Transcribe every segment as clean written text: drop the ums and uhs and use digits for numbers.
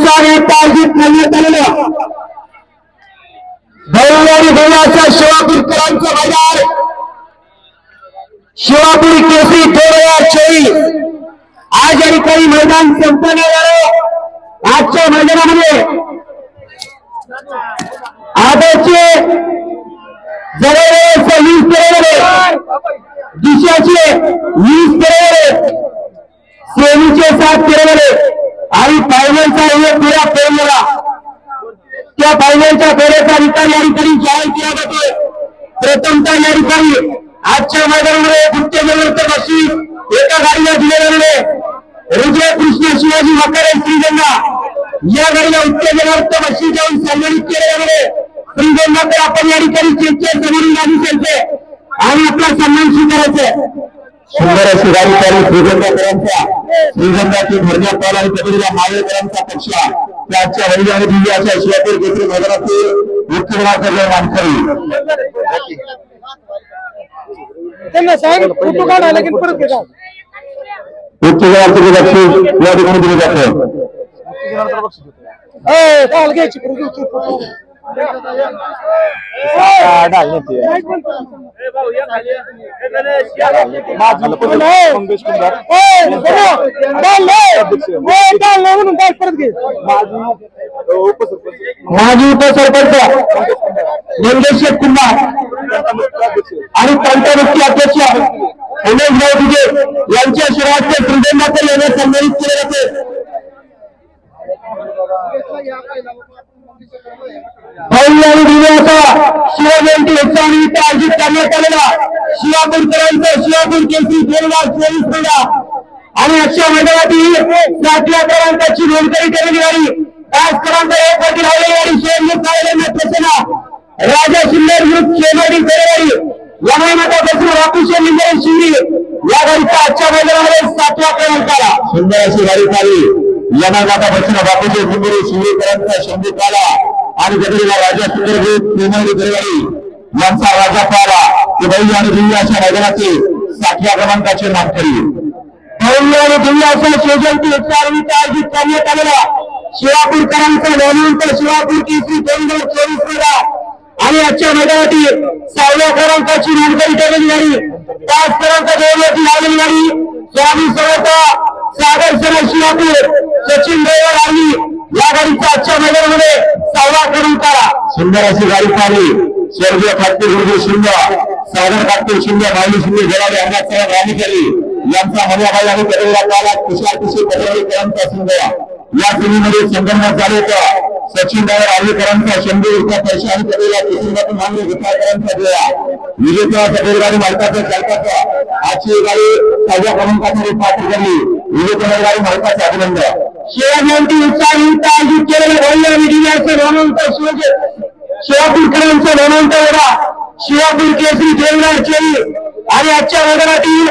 उत्साहात आयोजित करण्यात आलेलं भैरवाडी देवाचा शिवापूरकरांचं मैदान शिवापूर केसरी 2024 आज आणि काही मैदान संपन्न झालं। आजच्या मैदानामध्ये आदरचे जवळ 20 पेरेवरे, दिशाचे 20 पेरेवरे, सेमीचे 7 पेरेवरे आणि फायनलचा एक फेरा पेरलेला त्या फायनलच्या फेऱ्याचा निकाल या ठिकाणी जाहीर केला जातोय। प्रथमतः या ठिकाणी आजच्या मैदानामध्ये उत्तेजनार्थ बक्षीस एका गाडीला दिले गेलेले विजय कृष्ण शिवाजी मकारे श्रीगंगा या गाडीला उत्तेजनार्थ बक्षीस देऊन सन्मानित केले गेलेले श्रीगंगाकडे आपण या ठिकाणी चेकच्या समोरून गाडी द्यायचे आणि आपला सन्मान स्वीकारायचे। सुंदर अशी गाडी चालू श्रीगंगाकरांचा श्रीगंगाची भरण्या पाल आणि कबड्डीला मावेकरांचा पक्ष त्याच्या वैद्य आणि दिव्य अशा शिवापूर केसरी मैदानातील उत्तेजनार्थ मानकरी त्यांना सांग फोटो काढा लगेच परत घे जाऊ। उत्तेजनार्थ बक्षीस या ठिकाणी दिले जाते। ए काल घ्यायची परत फोटो माजी उपसरपंच मंगेश कुमार आणि पंचमुखी अध्यक्ष उमेश भाऊ तुझे यांच्या शिवाचे श्रीगंगाचे याने सन्मानित केले जाते। भव्य आणि दिव्य असा शिवजयंती उत्सवानिमित्त आयोजित करण्यात आलेला शिवापूरकरांचा शिवापूर केसरी 2024 मेळा आणि अशा मैदानातील 7व्या क्रमांकाची नोंदणी केलेली गाडी 5 क्रमांक 1 वरती लावलेली गाडी शेरमुख कार्यालयात प्रसन्न राजा शिंदे ग्रुप शेवटी फेरेवाडी यमामाता बसून राकुशे लिंगे शिंदे या गाडीचा आजच्या मैदानामध्ये 7व्या क्रमांकाला सुंदर अशी गाडी चालली यमामाता बसून राकुशे लिंगे शिंदेकरांचा शंभू काला आणि गडीला राजा सुंदर ग्रुप फेरेवाडी फेरेवाडी यांचा राजा पाला ते भव्य आणि दिव्य अशा मैदानाचे 7व्या क्रमांकाचे मानकरी भव्य आणि दिव्य अशा शिवजयंती उत्सवानिमित्त आयोजित करण्यात आलेला शिवापूरकरांचा नामांक शिवापूर केसरी 2024 मेळा आणि आजच्या मैदानातील 6व्या क्रमांकाची मानकरी ठरलेली गाडी 5 क्रमांक 2 वरती लावलेली गाडी स्वामी समर्थ सागर सर शिवापूर सचिन ड्रायव्हर आणि या गाडीचा आजच्या मैदानामध्ये 6व्या क्रमांकाला सुंदर अशी गाडी पाहिली स्वर्गीय खाते गुरुजी शिंदे सागर खाते शिंदे माऊली शिंदे गेलाडे अण्णासाहेब राणीकरी यांचा मर्याबाई आणि कडेला काला तुषार कुशी पटवाडीकरांचा शिंदे या टीममध्ये संगमत झाले होता। सचिन ड्रायव्हर आर्वीकरांचा शंभू रुपया पैसे आणि कडेला कुशीमध्ये मांगणे विकासकरांचा जोडा विजेत्या बैलगाडी मालकाचा चालकाचा आजची गाडी 6व्या क्रमांकासाठी पात्र झाली विजेत्या बैलगाडी मालकाचे अभिनंदन। शिवजयंती उत्सवानिमित्त आयोजित केलेल्या भव्य आणि दिव्य असे नामांक शिवापूरकरांचा नामांक वेळा शिवापूर केसरी 2024 आणि आजच्या मैदानातील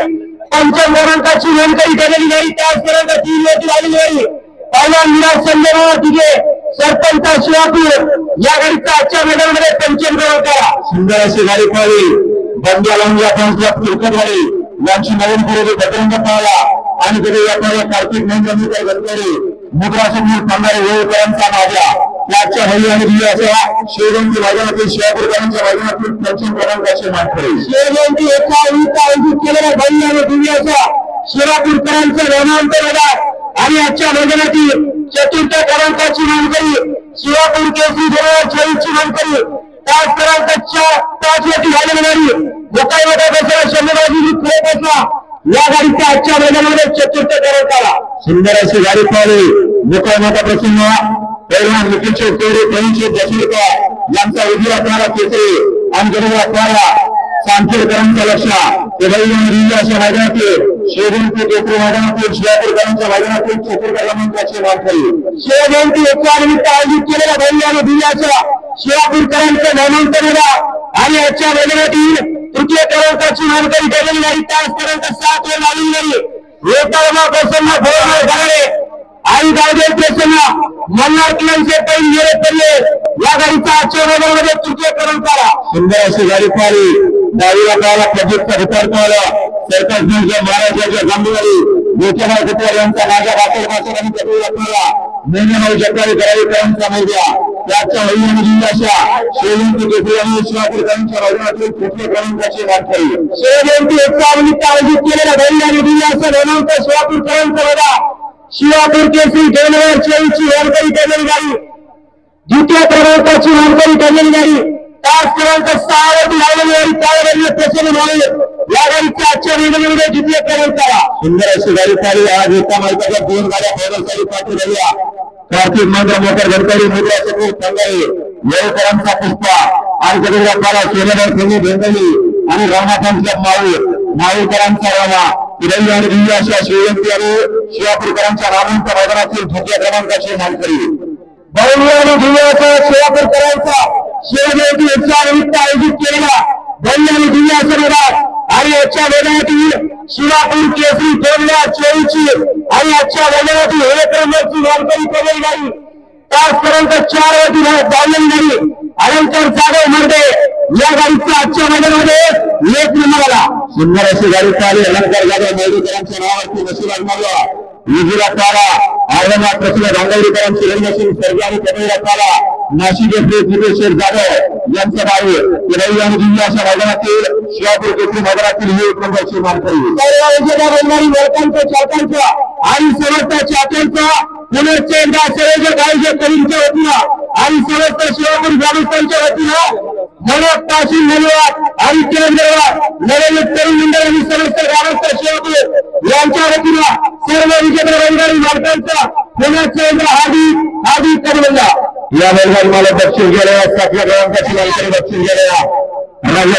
5 क्रमांकाची नोंदणी केलेली गाडी 5 क्रमांक 3 वरती लावलेली गाडी पहिला निराज संजय तुझे सरपंच शिवापूर या गाडीचा आजच्या मैदानामध्ये 5 क्रमांकाला सुंदर अशी गाडी पाहिली बंड्या लांजा पंचला फिरकत गाडी यांची नवीन खरेदी बजरंग पावला आणि कधी व्यापारी कार्तिक नंदनीकर गडकरी मुद्रासमोर थांबणारे वेळकरांचा माझ्या याच्या भव्य आणि दिव्य अशा शिवजयंती मैदानातील शिवापूरकरांच्या मैदानातील 5 क्रमांकाचे मानकरी शिवजयंती आयोजित केलेल्या भव्य आणि दिव्य अशा शिवापूरकरांचा नामांक मैदान आणि आजच्या मैदानातील 4थ्या क्रमांकाची मानकरी शिवापूर केसरी 2024 ची मानकरी 5 क्रमांकाच्या 5 वरती झालेली गाडी मुकाईमध्ये बसला शंभूबाजी खेळ बसला या गाडीच्या आजच्या मैदानामध्ये 4थ्या क्रमांकाला सुंदर अशी गाडी पाहिली मुकाईमध्ये प्रसन्न पहिला निखिलचे तेरे त्यांचे दशरथा यांचा उजव्या पायाला केसरी आणि गडीला पायाला सांखेडकरांचा लक्ष ते भव्य आणि दिव्य अशा मैदानातील शिवजयंती केसरी मैदानातील शिवापूरकरांच्या मैदानातील 4थ्या क्रमांकाचे मानकरी शिवजयंती उत्सवानिमित्त आयोजित केलेल्या भव्य आणि दिव्य अशा शिवापूरकरांचा नामांक मेळा आणि आजच्या मैदानातील 3य क्रमांकाची मानकरी ठरलेली गाडी 5 क्रमांक 7 वर लावलेली गाडी वेताळमा प्रसन्न भोर गाडे आणि गावदेव प्रसन्न मल्हार किल्यांचे पहिली पडले या गाडीचा आजच्या मैदानामध्ये 3य क्रमांकाला सुंदर अशी गाडी पाहिली डावीला पाहायला प्रदीपचा विचार पाहिला सरकार महाराजांच्या गांधीवाडी मोठ्या यांचा माझ्या वापर आणि मेघनाऊ जगताई करावीकरांचा मुलगा त्याच्या वैयाने जिल्ह्याच्या शिवजयंती केसरी आणि शिवापूरकरांच्या मैदानातील तृतीय क्रमांकाची मानकरी शिवजयंती उत्सवानिमित्त आयोजित केलेल्या वैयाने जिल्ह्याच्या क्रमांक शिवापूरकरांचा मैदान शिवापूर केसरी 2024 ची मानकरी ठरलेली गाडी द्वितीय क्रमांकाची मानकरी ठरलेली गाडी 5 क्रमांक 6 वरती लावलेली गाडी त्यावेळेला प्रसन्न झाले या गाडीच्या आजच्या मैदानामध्ये द्वितीय क्रमांकाला सुंदर अशी गाडी चालली आज एका मैदानात 2 गाड्या पैदलसाठी पाठी झाल्या कार्तिक मंत्र मोटर गडकरी मुद्रा सपूर संगाई येळकरांचा पुष्पा आणि गडकरांचा सोनेदार संगी बेंगली आणि रामाकांतच्या माऊकरांचा रामा रवी आणि दिव्याशा शिवजयंती आणि शिवापूरकरांच्या रामांच्या मैदानातील द्वितीय क्रमांकाची मानकरी बहुली आणि दिव्याचा शिवापूरकरांचा शिवजयंती उत्सवानिमित्त आयोजित केलेला बहुली आणि दिव्याचा मैदान आणि आजच्या मैदानातील शिवापूर केसरी 2024 ची आणि आजच्या मैदानातील एक नंबरची मानकरी ठरलेली गाडी 5 क्रमांक 4 वरती धावलेली गाडी अलंकार जाधव मर्दे या गाडीच्या आजच्या मैदानामध्ये एक नंबरला सुंदर अशी गाडी चालली अलंकार जाधव मर्देकरांच्या नावावरती नशीब आजमावला विजूला तारा आर्यनाथ प्रसन्न रांगवडीकरांची रंगसिंग सर्जा आणि कनेरा तारा नाशिक येथील दिनेश्वर जाधव यांचा भाऊ रवी आणि दिव्याच्या मैदानातील शिवापूर केसरी मैदानातील ही एक नंबरची मानकरी वर्गांच्या चाकांचा आणि समस्त चाकांचा पुण्याचे एकदा संयोजक आयोजक करींच्या वतीनं आणि समस्त शिवापूर ग्रामस्थांच्या वतीनं मनोज ताशील धन्यवाद आणि केंद्रवाद नरेंद्र तरुण मंडळ आणि समस्त ग्रामस्थ शिवापूर यांच्या वतीनं सर्व विजेते रंगारी मालकांचा पुण्याचे एकदा हार्दिक अभिनंदन या बैलगाडी मला बक्षीस गेल्या 7व्या क्रमांकाची मानकरी बक्षीस गेल्या